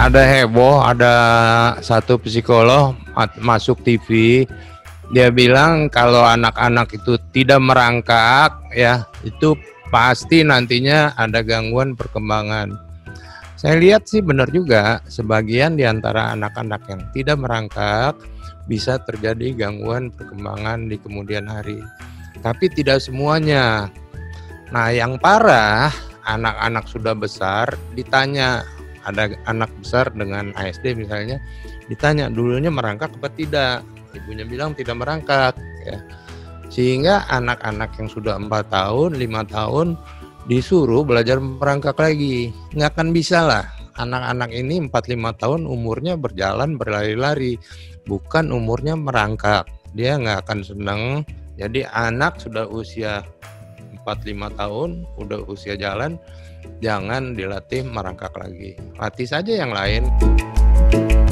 ada heboh, ada satu psikolog masuk TV, dia bilang kalau anak-anak itu tidak merangkak ya, itu pasti nantinya ada gangguan perkembangan. Saya lihat sih benar juga, sebagian di antara anak-anak yang tidak merangkak bisa terjadi gangguan perkembangan di kemudian hari. Tapi tidak semuanya. Nah, yang parah, anak-anak sudah besar ditanya, ada anak besar dengan ASD misalnya, ditanya dulunya merangkak apa tidak, ibunya bilang tidak merangkak ya. Sehingga anak-anak yang sudah 4 tahun, 5 tahun disuruh belajar merangkak lagi. Nggak akan bisa lah, anak-anak ini 4-5 tahun umurnya berjalan berlari-lari, bukan umurnya merangkak. Dia nggak akan senang. Jadi anak sudah usia 4-5 tahun, udah usia jalan, jangan dilatih merangkak lagi. Latih saja yang lain.